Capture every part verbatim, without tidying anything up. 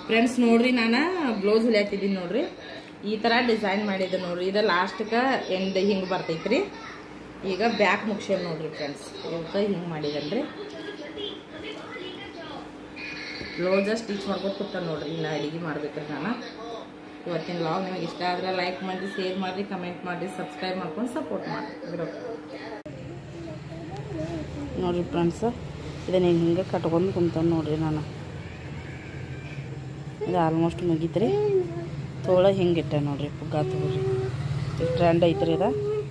Friends ನೋಡ್ರಿ ನಾನು blouse ಹೊಲಿಯಾತಿದ್ದೀನಿ ನೋಡ್ರಿ ಈ ತರ ಡಿಸೈನ್ ಮಾಡಿದ್ದೆ ನೋಡ್ರಿ ಇದು ಲಾಸ್ಟ್ಗೆ ಎಂಡ್ ಹಿಂಗೆ ಬರ್ತೈತ್ರಿ ಈಗ ಬ್ಯಾಕ್ ಮುಗಿಸ್ಯಾವ ನೋಡ್ರಿ ಫ್ರೆಂಡ್ಸ್ ಇವತ್ತು ಹಿಂಗೆ ಮಾಡಿದನ್ರಿ ಬ್ಲೌಸ್ ಸ್ಟಿಚ್ ಮಾಡ್ಕೊಂಡು ಕೂತಾನೆ ನೋಡ್ರಿ ಇನ್ನು ಅಡುಗೆ ಮಾಡ್ಬೇಕ್ರಿ ನಾನು ಇವತ್ತಿನ ವ್ಲಾಗ್ ನಿಮಗೆ ಇಷ್ಟ ಆದರೆ ಲೈಕ್ ಮಾಡಿ ಶೇರ್ ಮಾಡಿರಿ ಕಮೆಂಟ್ ಮಾಡಿರಿ ಸಬ್ಸ್ಕ್ರೈಬ್ ಮಾಡ್ಕೊಂಡು ಸಪೋರ್ಟ್ ಮಾಡಿರಿ ನೋಡ್ರಿ ಫ್ರೆಂಡ್ಸ್ ಇದನ್ನ ಹಿಂಗೆ ಕಟ್ಕೊಂಡು ಕುಂತಾನೆ ನೋಡ್ರಿ ನಾನು ಇದು ಆಲ್ಮೋಸ್ಟ್ ಮುಗೀತ್ರಿ ತೋಳ ಹಿಂಗೆ ಇಟ್ಟೆ ನೋಡ್ರಿ ಪುಗ್ಗ ತಗೋರಿ ಇದು ಟ್ರೆಂಡ್ ಐತ್ರಿ ಇದು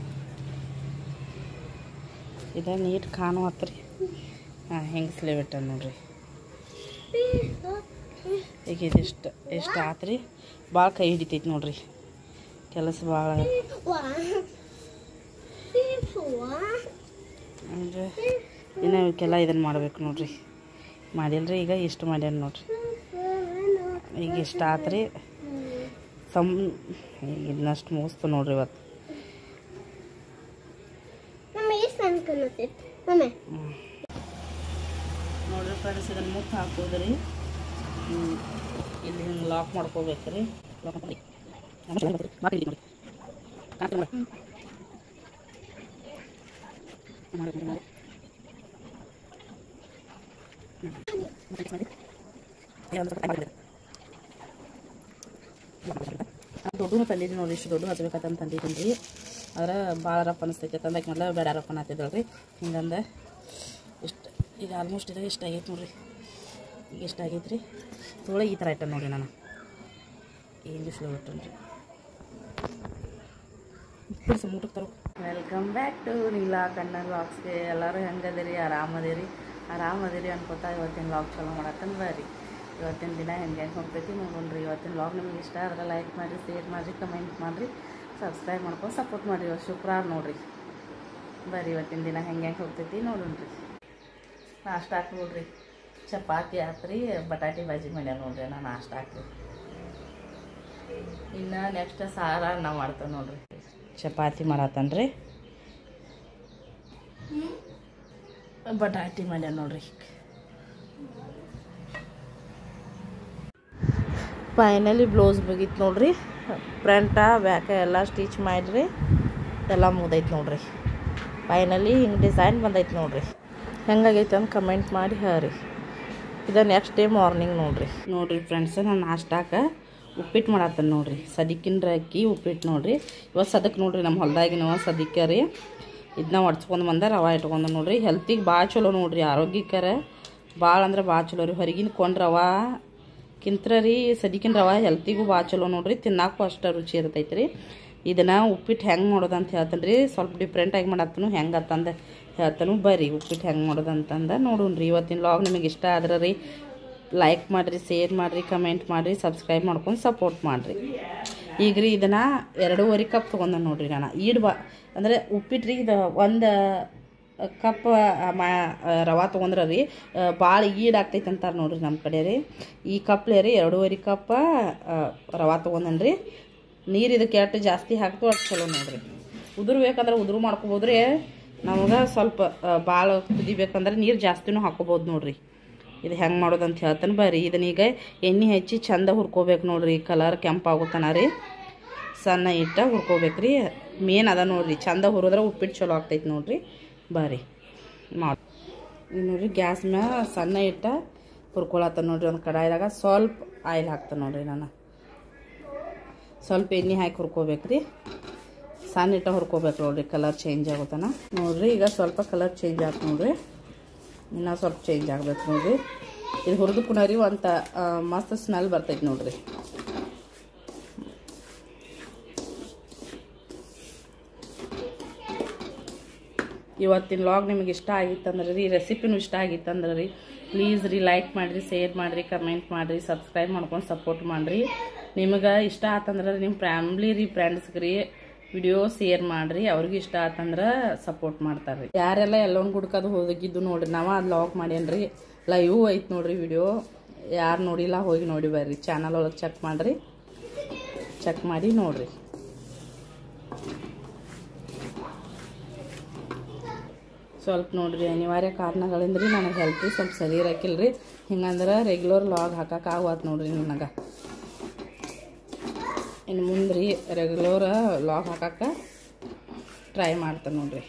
ಇದು ನೀಟ್ ಕಾಣು ಹತ್ರಿ ಹಾಂ ಹಿಂಗೆ ಸ್ಲೇವ್ ಇಟ್ಟೆ ನೋಡ್ರಿ ಈಗ ಇದಿಷ್ಟು ಎಷ್ಟು ಆತ್ರಿ ಭಾಳ ಕೈ ಹಿಡಿತೈತಿ ನೋಡ್ರಿ ಕೆಲಸ ಭಾಳ ಅಂದರೆ ಇನ್ನು ಇವಕ್ಕೆಲ್ಲ ಇದನ್ನು ಮಾಡ್ಬೇಕು ನೋಡ್ರಿ ಮಾಡಿಲ್ರಿ ಈಗ ಇಷ್ಟು ಮಾಡ್ಯಾನ ನೋಡ್ರಿ ಈಗ ಇಷ್ಟ ಆತ್ರಿ ಸಮ್ ಈಗ ಇದನ್ನಷ್ಟು ಮುಗಿಸ್ತು ನೋಡ್ರಿ ಇವತ್ತು ನೋಡ್ರಿ ಫ್ರೆಂಡ್ಸ್ ಇದನ್ನು ಮುತ್ತು ಹಾಕೋದ್ರಿ ಇಲ್ಲಿ ಹಿಂಗೆ ಲಾಕ್ ಮಾಡ್ಕೋಬೇಕ್ರಿ ಲಾಕ್ ಮಾಡ್ಕೊಳ್ಳಿ ದೊಡ್ಡ ತಂದಿದ್ದೀನಿ ನೋಡ್ರಿ ಇಷ್ಟು ದೊಡ್ಡ ಹಚ್ಬೇಕಂತ ತಂದಿದ್ದೀನಿ ರೀ ಆದ್ರೆ ಭಾಳ ರಪ್ಪ ಅನಿಸ್ತೈತೆ ತಂದಾಕ ಮೊದಲ ಬೇಡ ರಪ್ಪನ ಹತ್ತಿದ್ದಲ್ರಿ ಹಿಂಗಂದ ಇಷ್ಟು ಈಗ ಆಲ್ಮೋಸ್ಟ್ ಇದು ಇಷ್ಟ ಆಗೈತೆ ನೋಡ್ರಿ ಈಗ ಇಷ್ಟ ಆಗೈತೆ ರೀ ತೋಳ ಈ ಥರ ಇಟ್ಟ ನೋಡ್ರಿ ನಾನು ಇಂಗ್ಲೀಷ್లో ಇಟ್ಟನ್ರಿ ಮೂಟಕ್ಕೆ ತರೋ welcome back to Neela Kannada ವ್ಲಾಗ್ಸ್ಗೆ ಎಲ್ಲರೂ ಹೆಂಗದಿರಿ ಆರಾಮದಿರಿ ಆರಾಮದಿರಿ ಅನ್ಕೋತಾ ಇವತ್ತಿನ ವ್ಲಾಗ್ ಚಲೋ ಮಾಡತ್ತಂದು ಬರ್ರಿ ಇವತ್ತಿನ ದಿನ ಹೆಂಗೆ ಹೆಂಗೆ ಹೋಗ್ತೈತಿ ನೋಡ್ರಿ ಇವತ್ತಿನ ವ್ಲಾಗ್ ನಿಮಗೆ ಇಷ್ಟ ಆದ್ರೆ ಲೈಕ್ ಮಾಡಿರಿ ಶೇರ್ ಮಾಡಿರಿ ಕಮೆಂಟ್ ಮಾಡಿರಿ ಸಬ್ಸ್ಕ್ರೈಬ್ ಮಾಡ್ಕೊಂಡು ಸಪೋರ್ಟ್ ಮಾಡಿರಿ ಇವತ್ತು ಶುಕ್ರವಾರ ನೋಡಿರಿ ಬರ್ರಿ ಇವತ್ತಿನ ದಿನ ಹೆಂಗೆ ಹೆಂಗೆ ಹೋಗ್ತೈತಿ ನೋಡೋಣ್ರಿ ನಾಷ್ಟ ಹಾಕಿ ನೋಡ್ರಿ ಚಪಾತಿ ಹಾಕ್ರಿ ಬಟಾಟಿ ಬಾಜಿ ಮಾಡ್ಯಾರ ನೋಡ್ರಿ ನಾನು ನಾಷ್ಟ ಹಾಕ್ರಿ ಇನ್ನು ನೆಕ್ಸ್ಟ್ ಸಾರ ಅನ್ನ ಮಾಡ್ತೇವೆ ನೋಡ್ರಿ ಚಪಾತಿ ಮಾಡತ್ತನ್ರಿ ಬಟಾಟಿ ಮಾಡ್ಯಾರ ನೋಡ್ರಿ ಫೈನಲಿ ಬ್ಲೌಸ್ ಮುಗೀತು ನೋಡ್ರಿ ಫ್ರಂಟ ಬ್ಯಾಕ ಎಲ್ಲ ಸ್ಟಿಚ್ ಮಾಡಿರಿ ಎಲ್ಲ ಮುಗ್ದೈತೆ ನೋಡ್ರಿ ಫೈನಲಿ ಹಿಂಗೆ ಡಿಸೈನ್ ಬಂದೈತೆ ನೋಡ್ರಿ ಹೆಂಗಾಗೈತೆ ಅಂತ ಕಮೆಂಟ್ ಮಾಡಿ ಹೇಳ್ರಿ ಇದು ನೆಕ್ಸ್ಟ್ ಡೇ ಮಾರ್ನಿಂಗ್ ನೋಡ್ರಿ ನೋಡ್ರಿ ಫ್ರೆಂಡ್ಸ್ ನಾನು ನಾಷ್ಟಾಕ ಉಪ್ಪಿಟ್ಟು ಮಾಡತ್ತೇನೆ ನೋಡ್ರಿ ಸದಿಕಿನ ಅಕ್ಕಿ ಉಪ್ಪಿಟ್ಟು ನೋಡ್ರಿ ಇವತ್ತು ಸದಕ್ಕೆ ನೋಡ್ರಿ ನಮ್ಮ ಹೊಲ್ದಾಗಿನವ ಸದಿಕ ರೀ ಇದನ್ನ ಹೊಡ್ಸ್ಕೊಂಡು ಬಂದ ರವೆ ಇಟ್ಕೊಂಡು ನೋಡ್ರಿ ಹೆಲ್ತಿಗೆ ಭಾಳ ಚಲೋ ನೋಡ್ರಿ ಆರೋಗ್ಯಕರ ಭಾಳ ಅಂದ್ರೆ ಭಾಳ ಚಲೋ ರೀ ಹೊರಗಿನ ಕೊಂಡು ರವೆ ಕಿಂತ್ರ ರೀ ಸದಿಕಿನ ರವೆ ಹೆಲ್ತಿಗೂ ಭಾಳ ಚಲೋ ನೋಡ್ರಿ ತಿನ್ನಾಕು ಅಷ್ಟು ರುಚಿ ಇರ್ತೈತೆ ರೀ ಇದನ್ನು ಉಪ್ಪಿಟ್ಟು ಹೆಂಗೆ ಮಾಡೋದು ಅಂತ ಹೇಳ್ತಾನೆ ರೀ ಸ್ವಲ್ಪ ಡಿಫ್ರೆಂಟಾಗಿ ಮಾಡತ್ತನು ಹೆಂಗೆ ಅಂತಂದು ಹೇಳ್ತಾನು ಬರ್ರಿ ಉಪ್ಪಿಟ್ಟು ಹೆಂಗೆ ಮಾಡೋದು ಅಂತಂದು ನೋಡೋಣ್ರಿ ಇವತ್ತಿನ ವ್ಲಾಗ್ ನಿಮಗೆ ಇಷ್ಟ ಆದ್ರೆ ರೀ ಲೈಕ್ ಮಾಡಿರಿ ಶೇರ್ ಮಾಡಿರಿ ಕಮೆಂಟ್ ಮಾಡಿರಿ ಸಬ್ಸ್ಕ್ರೈಬ್ ಮಾಡ್ಕೊಂಡು ಸಪೋರ್ಟ್ ಮಾಡಿರಿ ಈಗ ರೀ ಇದನ್ನು ಎರಡೂವರೆ ಕಪ್ ತೊಗೊಂಡ ನೋಡ್ರಿ ನಾನು ಈಡ್ ಬಾ ಅಂದರೆ ಉಪ್ಪಿಟ್ಟು ರೀ ಇದು ಒಂದು ಕಪ್ ಮಾ ರವೆ ತೊಗೊಂಡ್ರೆ ರೀ ಭಾಳ ಈಡ್ ಆಗ್ತೈತೆ ಅಂತಾರೆ ನೋಡ್ರಿ ನಮ್ಮ ಕಡೆ ರೀ ಈ ಕಪ್ಲೆ ರೀ ಎರಡೂವರೆ ಕಪ್ ರವೆ ತೊಗೊಂಡನ್ರಿ ನೀರು ಇದಕ್ಕೆ ಎಷ್ಟು ಜಾಸ್ತಿ ಹಾಕ್ತು ಅಷ್ಟು ಚಲೋ ನೋಡ್ರಿ ಉದುರು ಬೇಕಂದ್ರೆ ಉದುರು ಮಾಡ್ಕೊಬೋದು ರೀ ನಮಗೆ ಸ್ವಲ್ಪ ಭಾಳ ಕುದಿಬೇಕಂದ್ರೆ ನೀರು ಜಾಸ್ತಿನೂ ಹಾಕೋಬೋದು ನೋಡ್ರಿ ಇದು ಹೆಂಗೆ ಮಾಡೋದು ಅಂತ ಹೇಳ್ತಾನೆ ಬರ್ರಿ ಇದನ್ನೀಗ ಎಣ್ಣೆ ಹಚ್ಚಿ ಚಂದ ಹುರ್ಕೋಬೇಕು ನೋಡ್ರಿ ಕಲರ್ ಕೆಂಪಾಗುತ್ತಾನ ರೀ ಸಣ್ಣ ಇಟ್ಟ ಹುರ್ಕೋಬೇಕು ರೀ ಮೇನ್ ಅದ ನೋಡ್ರಿ ಚಂದ ಹುರಿದ್ರೆ ಉಪ್ಪಿಟ್ಟು ಚಲೋ ಆಗ್ತೈತೆ ನೋಡ್ರಿ ಬರ್ರಿ ಮಾಡಿ ಇದು ನೋಡ್ರಿ ಗ್ಯಾಸ್ ಮ್ಯಾಗ ಸಣ್ಣ ಇಟ್ಟ ಹುರ್ಕೊಳತ್ತ ನೋಡ್ರಿ ಒಂದು ಕಡಾಯಿದಾಗ ಸ್ವಲ್ಪ ಆಯಿಲ್ ಹಾಕ್ತಾನೆ ನೋಡ್ರಿ ನಾನು ಸ್ವಲ್ಪ ಎಣ್ಣೆ ಹಾಕಿ ಹುರ್ಕೋಬೇಕು ರೀ ಸಣ್ಣ ಇಟ್ಟ ಹುರ್ಕೋಬೇಕು ನೋಡ್ರಿ ಕಲರ್ ಚೇಂಜ್ ಆಗುತ್ತಾನ ನೋಡ್ರಿ ಈಗ ಸ್ವಲ್ಪ ಕಲರ್ ಚೇಂಜ್ ಆಯ್ತು ನೋಡ್ರಿ ಇನ್ನೂ ಸ್ವಲ್ಪ ಚೇಂಜ್ ಆಗ್ಬೇಕು ನೋಡ್ರಿ ಇದು ಹುರಿದು ಪುನರಿ ಅಂತ ಮಸ್ತ್ ಸ್ಮೆಲ್ ಬರ್ತೈತೆ ನೋಡ್ರಿ ಇವತ್ತಿನ ವ್ಲಾಗ್ ನಿಮಗೆ ಇಷ್ಟ ಆಗಿತ್ತಂದ್ರೆ ರೀ ರೆಸಿಪಿನೂ ಇಷ್ಟ ಆಗಿತ್ತಂದ್ರೆ ರೀ ಪ್ಲೀಸ್ ರೀ ಲೈಕ್ ಮಾಡಿರಿ ಶೇರ್ ಮಾಡಿರಿ ಕಮೆಂಟ್ ಮಾಡಿರಿ ಸಬ್ಸ್ಕ್ರೈಬ್ ಮಾಡ್ಕೊಂಡು ಸಪೋರ್ಟ್ ಮಾಡಿರಿ ನಿಮಗೆ ಇಷ್ಟ ಆತಂದ್ರೆ ನಿಮ್ಮ ಫ್ಯಾಮ್ಲಿ ರೀ ಫ್ರೆಂಡ್ಸ್ಗೆ ರೀ ವಿಡಿಯೋ ಶೇರ್ ಮಾಡಿರಿ ಅವ್ರಿಗೆ ಇಷ್ಟ ಆತಂದ್ರೆ ಸಪೋರ್ಟ್ ಮಾಡ್ತಾರೆ ರೀ ಯಾರೆಲ್ಲ ಎಲ್ಲೊಂದು ಗುಡ್ಕದು ಹೋಗಿದ್ದು ನೋಡ್ರಿ ನಾವು ಅದು ಲಾಗ್ ಮಾಡೇನ್ರಿ ಲೈವ್ ಐತೆ ನೋಡ್ರಿ ವಿಡಿಯೋ ಯಾರು ನೋಡಿಲ್ಲ ಹೋಗಿ ನೋಡಿ ಬರ್ರಿ ಚಾನಲ್ ಒಳಗೆ ಚೆಕ್ ಮಾಡಿರಿ ಚೆಕ್ ಮಾಡಿ ನೋಡ್ರಿ ಸ್ವಲ್ಪ ನೋಡ್ರಿ ಅನಿವಾರ್ಯ ಕಾರಣಗಳಿಂದ ರೀ ನನಗೆ ಹೆಲ್ತ್ ರೀ ಸ್ವಲ್ಪ ಸರಿ ಇರಕ್ಕಿಲ್ಲ ರೀ. ಹಿಂಗಂದ್ರೆ ರೆಗ್ಯುಲರ್ ಲಾಗ್ ಹಾಕಕ್ಕೆ ಆಗೋದು ನೋಡ್ರಿ ನನಗೆ. ಇನ್ನು ಮುಂದೆ ರೀ ರೆಗ್ಯುಲರ್ ಲಾಗ್ ಹಾಕಕ್ಕೆ ಟ್ರೈ ಮಾಡ್ತಾನೆ ನೋಡ್ರಿ.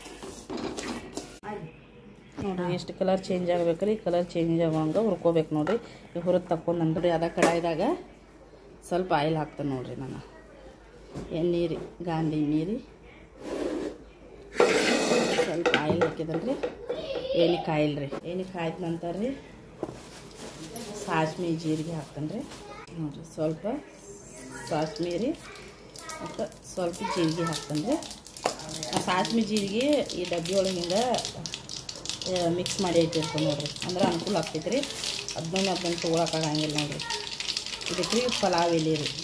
ನೋಡಿರಿ ಎಷ್ಟು ಕಲರ್ ಚೇಂಜ್ ಆಗ್ಬೇಕು ರೀ. ಕಲರ್ ಚೇಂಜ್ ಆಗೋಂಗೆ ಹುರ್ಕೋಬೇಕು ನೋಡಿರಿ. ಈಗ ಹುರಿದು ತಕ್ಕೊಂಡು ಅಂದ್ರಿ ಅದ ಕಡಾಯಿದಾಗ ಸ್ವಲ್ಪ ಆಯಿಲ್ ಹಾಕ್ತಾನೆ ನೋಡಿರಿ. ನಾನು ಎಣ್ಣೆ ರೀ, ಗಾಂಧಿ ನೀರು ಸ್ವಲ್ಪ ಆಯಿಲ್ ಹಾಕಿದಲ್ರಿ. ಎಣ್ಣೆ ಕಾಯಿಲ್ರಿ. ಎಣ್ಣೆ ಕಾಯ್ದ ನಂತರ ರೀ ಸಾಸ್ಮಿ ಜೀರಿಗೆ ಹಾಕ್ತಾನೆ ರೀ ನೋಡಿರಿ. ಸ್ವಲ್ಪ ಸಾಸ್ಮಿ ರೀ ಮತ್ತು ಸ್ವಲ್ಪ ಜೀರಿಗೆ ಹಾಕ್ತಾನೆ ರೀ. ಸಾಸ್ಮಿ ಜೀರಿಗೆ ಈ ಡಬ್ಬಿ ಒಳಗೆ ಹಿಂಗೆ ಮಿಕ್ಸ್ ಮಾಡಿ ಇಟ್ಟಿರ್ತಾನೆ ನೋಡಿರಿ. ಅಂದ್ರೆ ಅನುಕೂಲ ಆಗ್ತೈತೆ ರೀ. ಹದಿನೈದು ಹದಿನೈದು ತೊಗೊಳಕ್ಕಾಗಂಗಿಲ್ಲ ನೋಡಿರಿ. ಇದಕ್ಕೆ ರೀ ಪಲಾವ್ ಎಲೆ ರೀ.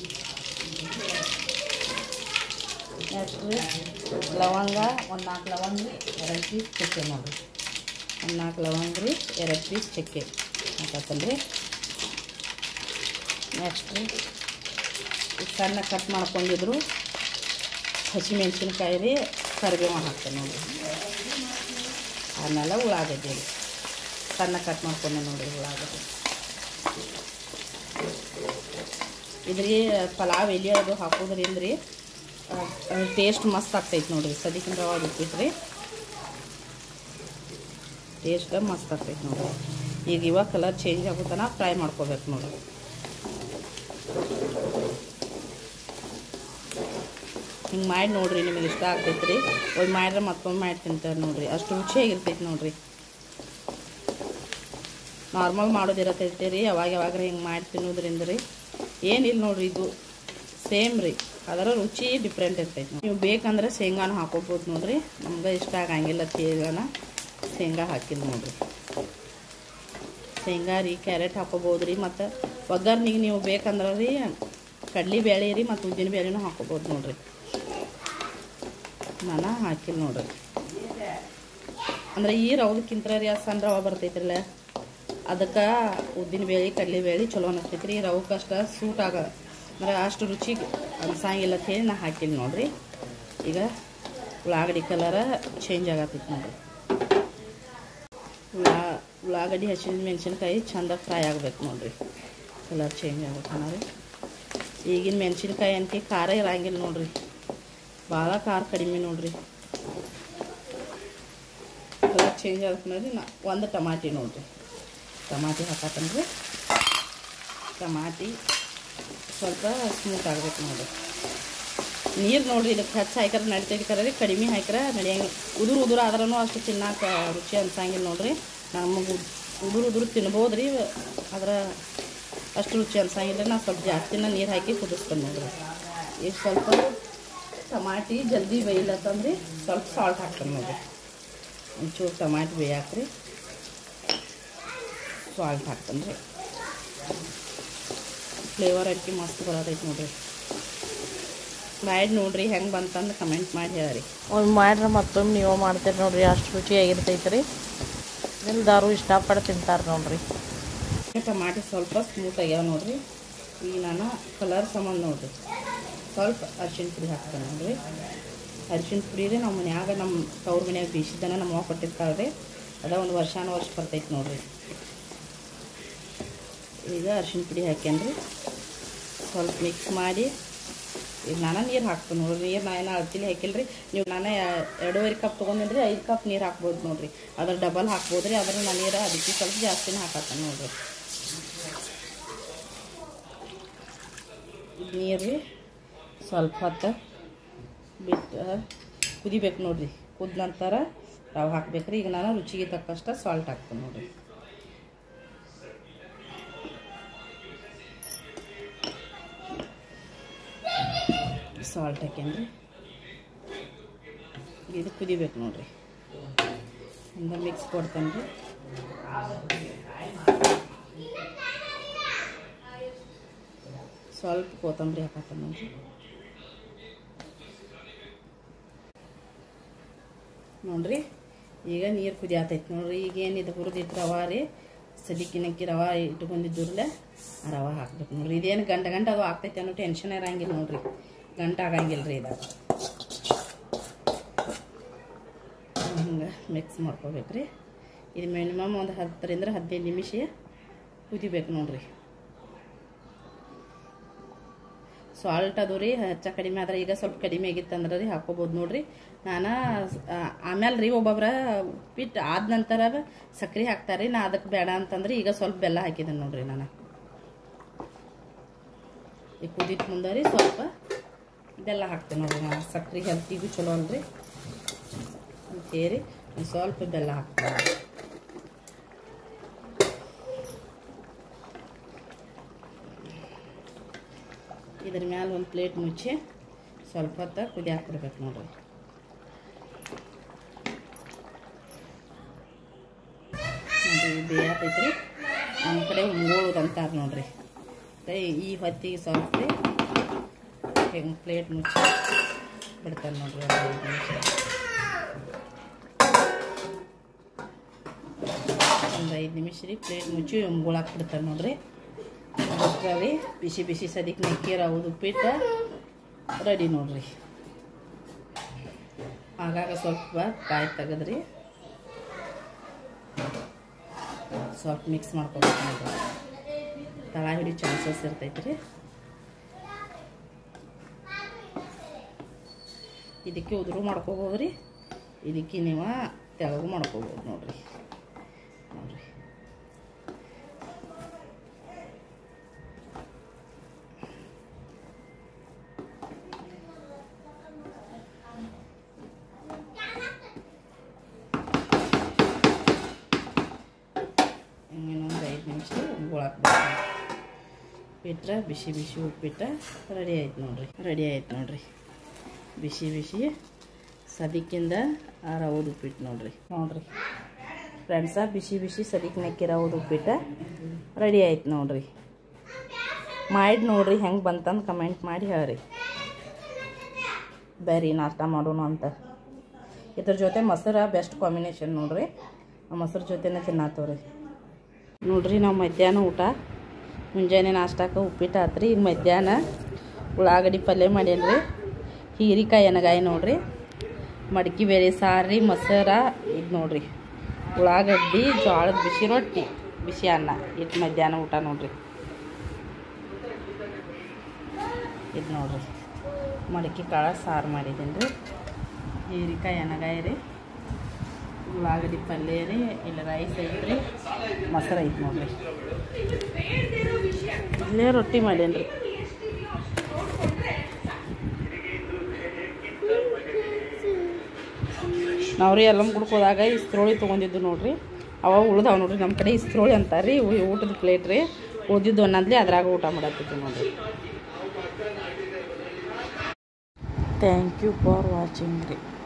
ನೆಕ್ಸ್ಟ್ ರೀ ಲವಂಗ ಒಂದು ನಾಲ್ಕು ಲವಂಗ ರೀ, ಎರಡು ಪೀಸ್ ಚಕ್ಕೆ ನೋಡಿರಿ. ಒಂದು ನಾಲ್ಕು ಲವಂಗ ರೀ, ಎರಡು ಪೀಸ್ ಚಕ್ಕೆ ಹಾಕತ್ತಲ್ಲ ರೀ. ನೆಕ್ಸ್ಟ್ ರೀ ಸಣ್ಣ ಕಟ್ ಮಾಡ್ಕೊಂಡಿದ್ರು ಹಸಿಮೆಣ್ಸಿನ್ಕಾಯಿ ರೀ, ಕರಿಬೇವು ಹಾಕ್ತೇನೆ ನೋಡಿರಿ. ಆಮೇಲೆ ಉಳ್ಳಾಗಡ್ಡಿ ರೀ ಸಣ್ಣ ಕಟ್ ಮಾಡ್ಕೊಂಡೆ ನೋಡಿರಿ. ಉಳ್ಳಾಗಡ್ಡಿ ಇದ್ರಿ ಪಲಾವ್ ಎಲೆ ಅದು ಹಾಕೋದ್ರಿಂದ ರೀ ಟೇಸ್ಟ್ ಮಸ್ತ್ ಆಗ್ತೈತೆ ನೋಡಿರಿ. ಸದಿಕಿನ ರವೆ ಬಿಟ್ಟಿದ್ರಿ ಟೇಸ್ಟ್ ಮಸ್ತ್ ಆಗ್ತೈತೆ ನೋಡಿರಿ. ಈಗ ಇವಾಗ ಕಲರ್ ಚೇಂಜ್ ಆಗುತ್ತಾನ ಫ್ರೈ ಮಾಡ್ಕೋಬೇಕು ನೋಡಿರಿ. ಹಿಂಗೆ ಮಾಡಿ ನೋಡಿರಿ, ನಿಮಗೆ ಇಷ್ಟ ಆಗ್ತೈತೆ ರೀ. ಒಂದು ಮಾಡಿದ್ರೆ ಮತ್ತೊಂದು ಮಾಡಿ ತಿಂತಾರೆ ನೋಡಿರಿ. ಅಷ್ಟು ರುಚಿಯಾಗಿರ್ತೈತೆ ನೋಡಿರಿ. ನಾರ್ಮಲ್ ಮಾಡೋದಿರತೈತೆ ರೀ. ಯಾವಾಗ ಯಾವಾಗ ಹಿಂಗೆ ಮಾಡಿ ತಿನ್ನೋದ್ರಿಂದ ರೀ ಏನಿಲ್ಲ ನೋಡಿರಿ. ಇದು ಸೇಮ್ ರೀ, ಅದರ ರುಚಿ ಡಿಫ್ರೆಂಟ್ ಇರ್ತೈತೆ. ನೀವು ಬೇಕಂದ್ರೆ ಶೇಂಗಾನ ಹಾಕೋಬೋದು ನೋಡಿರಿ. ನಮ್ಗೆ ಇಷ್ಟ ಆಗಂಗಿಲ್ಲ ಶೇಂಗಾನ, ಶೇಂಗಾ ಹಾಕಿಲ್ಲ ನೋಡಿರಿ. ಶೇಂಗಾ ರೀ ಕ್ಯಾರೆಟ್ ಹಾಕೋಬೋದು ರೀ. ಮತ್ತು ಒಗ್ಗರ್ನಿಗೆ ನೀವು ಬೇಕಂದ್ರೆ ರೀ ಕಡ್ಲಿ ಬೇಳೆ ರೀ ಮತ್ತು ಉದ್ದಿನ ಬೇಳೆನೂ ಹಾಕೋಬೋದು ನೋಡಿರಿ. ನಾನು ಹಾಕಿಲ್ಲ ನೋಡಿರಿ. ಅಂದ್ರೆ ಈ ರವದಕ್ಕಿಂತ ರೀ ಅದು ಸಣ್ಣ ರವೆ ಬರ್ತೈತ್ರಲ್ಲ, ಅದಕ್ಕೆ ಉದ್ದಿನ ಬೇಳೆ ಕಡ್ಲಿ ಬೇಳೆ ಚಲೋ ಅನಿಸ್ತೈತೆ ರೀ. ರವಕ್ಕೆ ಅಷ್ಟು ಸೂಟ್ ಆಗ ಅಂದ್ರೆ ಅಷ್ಟು ರುಚಿ ಅನ್ಸಂಗಿಲ್ಲ ಅಂತ ಹೇಳಿ ನಾ ಹಾಕಿಲ್ಲ ನೋಡಿರಿ. ಈಗ ಉಳ್ಳಾಗಡ್ಡಿ ಕಲರ ಚೇಂಜ್ ಆಗತ್ತೈತೆ ನೋಡಿರಿ. ಉಳ್ಳಾ ಉಳ್ಳಾಗಡ್ಡಿ ಹಸಿದ ಮೆಣಸಿನ್ಕಾಯಿ ಚಂದ ಫ್ರೈ ಆಗ್ಬೇಕು ನೋಡಿರಿ. ಕಲರ್ ಚೇಂಜ್ ಆಗಬೇಕು ರೀ. ಈಗಿನ ಮೆಣಸಿನ್ಕಾಯಿ ಅಂತ ಖಾರ ಇರಂಗಿಲ್ಲ ನೋಡಿರಿ. ಭಾಳ ಖಾರ ಕಡಿಮೆ ನೋಡಿರಿ. ಕಲರ್ ಚೇಂಜ್ ಆಗತ್ತೆ ನೋಡಿರಿ. ನಾ ಒಂದು ಟಮಾಟಿ ನೋಡಿರಿ. ಟಮಾಟಿ ಹಾಕತ್ತನ್ರಿ. ಟಮಾಟಿ ಸ್ವಲ್ಪ ಸ್ಮೂತ್ ಆಗಬೇಕು ನೋಡಿರಿ. ನೀರು ನೋಡಿರಿ ಇದಕ್ಕೆ ಹೆಚ್ಚು ಹಾಕಿದ್ರೆ ನಡಿತೈತಿ ಕರೀ, ಕಡಿಮೆ ಹಾಕಿದ್ರೆ ನಡೆಯಂಗಿಲ್ಲ. ಉದುರು ಉದುರು ಆದ್ರೂ ಅಷ್ಟು ತಿನ್ನಕ್ಕೆ ರುಚಿ ಅನ್ಸಂಗಿಲ್ಲ ನೋಡಿರಿ. ನಮಗೆ ಉದುರು ಉದುರು ತಿನ್ಬೋದು ರೀ, ಆದ್ರೆ ಅಷ್ಟು ರುಚಿ ಅನ್ಸಂಗಿಲ್ಲ. ನಾನು ಸ್ವಲ್ಪ ಜಾಸ್ತಿನ ನೀರು ಹಾಕಿ ಕುದಿಸ್ತೇನೆ ನೋಡಿರಿ. ಈಗ ಸ್ವಲ್ಪ ಟಮಾಟಿ ಜಲ್ದಿ ಬೇಯಿಲ್ಲತ್ತಂದ್ರಿ ಸ್ವಲ್ಪ ಸಾಲ್ಟ್ ಹಾಕ್ತೇನೆ ನೋಡಿರಿ. ಒಂಚೂರು ಟಮಾಟಿ ಬೇಯಾಕ್ರಿ, ಸಾಲ್ಟ್ ಹಾಕ್ತೇನೆ ರೀ. ಫ್ಲೇವರ್ ಅಕ್ಕಿ ಮಸ್ತ್ ಬರೋದೈತೆ ನೋಡಿರಿ. ಮಾಡಿ ನೋಡಿರಿ ಹೆಂಗೆ ಬಂತಂದು ಕಮೆಂಟ್ ಮಾಡಿ ಹೇಳಿರಿ. ಒಂದು ಮಾಡ್ರೆ ಮತ್ತೊಮ್ಮೆ ನೀವು ಮಾಡ್ತೀರಿ ನೋಡಿರಿ. ಅಷ್ಟು ರುಚಿಯಾಗಿರ್ತೈತೆ ರೀ. ಎಲ್ಲರೂ ಇಷ್ಟಪಟ್ಟು ತಿಂತಾರೆ ನೋಡಿರಿ. ಟಮಾಟಿ ಸ್ವಲ್ಪ ಸ್ಮೂತ್ ಆಗ್ಯಾವ ನೋಡಿರಿ. ಈಗ ನಾನು ಕಲರ್ ಸಂಬಂಧ ನೋಡಿರಿ ಸ್ವಲ್ಪ ಅರಿಶಿಣ ಪುಡಿ ಹಾಕ್ತೇನೆ ನೋಡಿರಿ. ಅರಿಶಿಣ ಪುಡಿ ರೀ ನಮ್ಮ ಮನ್ಯಾಗ ನಮ್ಮ ತವ್ರ ಮನ್ಯಾಗ ಬೀಸಿದ್ದನ ನಮ್ಮ ಅವ್ವ ಕೊಟ್ಟಿರ್ತಾಳೆ ರೀ. ಅದ ಒಂದು ವರ್ಷಾನ ವರ್ಷ ಬರ್ತೈತೆ ನೋಡಿರಿ. ಈಗ ಅರಿಶಿಣ ಪುಡಿ ಹಾಕ್ಯನ್ರಿ ಸ್ವಲ್ಪ ಮಿಕ್ಸ್ ಮಾಡಿ ಈಗ ನಾನು ನೀರು ಹಾಕ್ತೀನಿ ನೋಡಿರಿ. ನೀರು ನಾ ಏನೋ ಅಳ್ತಿಲಿ ಹಾಕಿಲ್ಲ ರೀ. ನೀವು ನಾನು ಎರಡೂವರೆ ಕಪ್ ತೊಗೊಂಡಿದ್ರಿ ಐದು ಕಪ್ ನೀರು ಹಾಕ್ಬೋದು ನೋಡಿರಿ. ಅದ್ರ ಡಬಲ್ ಹಾಕ್ಬೋದು ರೀ. ಅದ್ರ ನಾನು ನೀರು ಅದಕ್ಕೆ ಸ್ವಲ್ಪ ಜಾಸ್ತಿನೇ ಹಾಕತ್ತೇನೆ ನೋಡಿರಿ. ನೀರು ರೀ ಸ್ವಲ್ಪ ಹೊತ್ತು ಬಿಟ್ಟು ಕುದಿಬೇಕು ನೋಡಿರಿ. ಕುದ ನಂತರ ರವೆ ಹಾಕ್ಬೇಕು ರೀ. ಈಗ ನಾನು ರುಚಿಗೆ ತಕ್ಕಷ್ಟು ಸಾಲ್ಟ್ ಹಾಕ್ತೀನಿ ನೋಡಿರಿ. ಸಾಲ್ಟ್ ಹಾಕ್ಯನ್ರಿ. ಇದು ಕುದಿಬೇಕು ನೋಡಿರಿ. ಒಂದು ಮಿಕ್ಸ್ ಕೊಡ್ತೇನೆ ರೀ. ಸ್ವಲ್ಪ ಕೊತ್ತಂಬರಿ ಹಾಕತ್ತೇನೆ ನೋಡಿರಿ. ನೋಡಿರಿ ಈಗ ನೀರು ಕುದಿಯಾತೈತೆ ನೋಡಿರಿ. ಈಗ ಏನಿದೆ ಹುರಿದಿಟ್ಟು ರವೆ ರೀ, ಸಲಿಕಿನಕ್ಕಿ ರವೆ ಇಟ್ಕೊಂಡಿದ್ದಿರಲ್ಲ ಆ ರವೆ ಹಾಕ್ಬೇಕು ನೋಡಿರಿ. ಇದೇನು ಗಂಟ ಗಂಟ ಅದು ಆಗ್ತೈತೆ ಅನ್ನೋ ಟೆನ್ಷನ್ ಇರಂಗಿಲ್ಲ ನೋಡಿರಿ. ಗಂಟ ಆಗಂಗಿಲ್ಲ ರೀ ಇದು. ಹಿಂಗೆ ಮಿಕ್ಸ್ ಮಾಡ್ಕೋಬೇಕು ರೀ. ಇದು ಮಿನಿಮಮ್ ಒಂದು ಹತ್ತರಿಂದ ಹದಿನೈದು ನಿಮಿಷ ಕುದಿಬೇಕು ನೋಡ್ರಿ. ಸಾಲ್ಟ್ ಅದು ರೀ ಹೆಚ್ಚ ಕಡಿಮೆ ಆದ್ರೆ ಈಗ ಸ್ವಲ್ಪ ಕಡಿಮೆ ಆಗಿತ್ತಂದ್ರೆ ರೀ ಹಾಕೋಬೋದು ನೋಡ್ರಿ. ನಾನು ಆಮೇಲೆ ರೀ ಒಬ್ಬೊಬ್ರ ಉಪ್ಪಿಟ್ಟು ಆದ ನಂತರ ಸಕ್ರೆ ಹಾಕ್ತಾರೆ. ನಾ ಅದಕ್ಕೆ ಬೇಡ ಅಂತಂದ್ರೆ ಈಗ ಸ್ವಲ್ಪ ಬೆಲ್ಲ ಹಾಕಿದ್ದೇನೆ ನೋಡ್ರಿ. ನಾನು ಈಗ ಕುದಿದ ಮುಂದೆ ರೀ ಸ್ವಲ್ಪ ಬೆಲ್ಲ ಹಾಕ್ತೇನೆ ನೋಡ್ರಿ. ನಾನು ಸಕ್ರೆ ಹೆಲ್ತಿಗೂ ಚಲೋ ಅಲ್ರಿ ಅಂತೇಳಿ ಸ್ವಲ್ಪ ಬೆಲ್ಲ ಹಾಕ್ತೇನೆ. ಇದ್ರ ಮ್ಯಾಲೆ ಒಂದು ಪ್ಲೇಟ್ ಮುಚ್ಚಿ ಸ್ವಲ್ಪ ಹೊತ್ತು ಕುದಿ ಹಾಕ್ಬಿಡ್ಬೇಕು ನೋಡ್ರಿ. ನೋಡಿರಿ ಬೇಯತೈತ್ರಿ. ನಮ್ಮ ಕಡೆ ಉಂಗೋಳದು ಅಂತಾರೆ ನೋಡ್ರಿ. ಈ ಹೊತ್ತಿಗೆ ಸ್ವಲ್ಪ ರೀ ಹಿಂಗೆ ಪ್ಲೇಟ್ ಮುಚ್ಚಿ ಬಿಡ್ತಾನೆ ನೋಡ್ರಿ. ಒಂದು ಐದು ನಿಮಿಷ ಒಂದು ಐದು ನಿಮಿಷ ರೀ ಪ್ಲೇಟ್ ಮುಚ್ಚಿ ಉಂಗೋಳು ಹಾಕ್ಬಿಡ್ತಾರೆ ನೋಡ್ರಿ. ರೀ ಬಿಸಿ ಬಿಸಿ ಸದಿಕ್ ನೆಕ್ಕೀರ ಹೌದು ಉಪ್ಪಿಟ್ಟು ರೆಡಿ ನೋಡ್ರಿ. ಆಗಾಗ ಸ್ವಲ್ಪ ಕಾಯಿ ತೆಗೆದ್ರಿ ಸ್ವಲ್ಪ ಮಿಕ್ಸ್ ಮಾಡ್ಕೋಬೇಕು ನೋಡ್ರಿ. ತಳ ಹಿಡಿ ಚಾನ್ಸಸ್ ಇರ್ತೈತ್ರಿ. ಇದಕ್ಕೆ ಉದುರು ಮಾಡ್ಕೋಬೋದು ರೀ. ಇದಕ್ಕೆ ನೀವು ತೆಳಗು ಮಾಡ್ಕೋಬೋದು ನೋಡ್ರಿ. ನೋಡ್ರಿ ಇನ್ನೊಂದು ಐದು ನಿಮಿಷ ಉಂಗೋಳಾಕ್ಬೇಕು. ಬಿಟ್ರೆ ಬಿಸಿ ಬಿಸಿ ಉಪ್ಪಿಟ್ಟು ರೆಡಿ ಆಯ್ತು ನೋಡ್ರಿ. ರೆಡಿ ಆಯ್ತು ನೋಡ್ರಿ ಬಿಸಿ ಬಿಸಿ ಸದಿಕಿಂದ ರವದ ಉಪ್ಪಿಟ್ಟು ನೋಡ್ರಿ. ನೋಡ್ರಿ ಫ್ರೆಂಡ್ಸ ಬಿಸಿ ಬಿಸಿ ಸದಿಕ್ ನೆಕ್ಕಿ ರವದ ಉಪ್ಪಿಟ್ಟು ರೆಡಿ ಆಯ್ತು ನೋಡ್ರಿ. ಮಾಡಿ ನೋಡ್ರಿ ಹೆಂಗೆ ಬಂತಂದು ಕಮೆಂಟ್ ಮಾಡಿ ಹೇಳ್ರಿ. ಬೇರೆ ನಾಷ್ಟ ಮಾಡೋಣ ಅಂತ. ಇದ್ರ ಜೊತೆ ಮೊಸರು ಬೆಸ್ಟ್ ಕಾಂಬಿನೇಷನ್ ನೋಡ್ರಿ. ಆ ಮೊಸರು ಜೊತೆನೇ ತಿನ್ನತ್ತವ್ರಿ. ನೋಡ್ರಿ ನಾವು ಮಧ್ಯಾಹ್ನ ಊಟ ಮುಂಜಾನೆ ನಾಷ್ಟಕ್ಕೆ ಉಪ್ಪಿಟ್ಟು ಆತ್ರಿ. ಈಗ ಮಧ್ಯಾಹ್ನ ಉಳ್ಳಾಗಡ್ಡಿ ಪಲ್ಯ ಮಾಡೇನ್ರಿ. ಹೀರಿಕಾಯಿ ಎನಗಾಯಿ ನೋಡ್ರಿ. ಮಡಕಿ ಬೇರೆ ಸಾರಿ ಮೊಸರ ಇದು ನೋಡ್ರಿ. ಉಳ್ಳಾಗಡ್ಡಿ ಜೋಳದ ಬಿಸಿ ರೊಟ್ಟಿ ಬಿಸಿ ಅನ್ನ. ಇದು ಮಧ್ಯಾಹ್ನ ಊಟ ನೋಡ್ರಿ. ಇದು ನೋಡ್ರಿ ಮಡಕಿ ಕಾಳು ಸಾರು ಮಾಡಿದ್ದೀನಿ ರೀ. ಹೀರಿಕಾಯಿ ಎನಗಾಯಿ ರೀ. ಉಳ್ಳಾಗಡ್ಡಿ ಪಲ್ಯ ರೀ. ಇಲ್ಲ ರೈಸ್ ಐತ್ರಿ. ಮೊಸರು ಐತೆ ನೋಡ್ರಿ. ಇಲ್ಲೇ ರೊಟ್ಟಿ ಮಾಡೇನ್ರಿ. ನಾವು ರೀ ಎಲ್ಲ ಕುಡ್ಕೋದಾಗ ಇಸ್ತ್ರೋಳಿ ತೊಗೊಂಡಿದ್ದು ನೋಡ್ರಿ. ಅವಾಗ ಉಳ್ದಾವ ನೋಡ್ರಿ. ನಮ್ಮ ಕಡೆ ಇಸ್ತ್ರೋಳಿ ಅಂತಾರೆ ರೀ. ಊಟದ ಪ್ಲೇಟ್ ರೀ. ಉಳ್ದಿದ್ದು ಅನ್ನದ್ಲಿ ಅದ್ರಾಗ ಊಟ ಮಾಡತ್ತಿದ್ದು ನೋಡ್ರಿ. ಥ್ಯಾಂಕ್ ಯು ಫಾರ್ ವಾಚಿಂಗ್ ರೀ.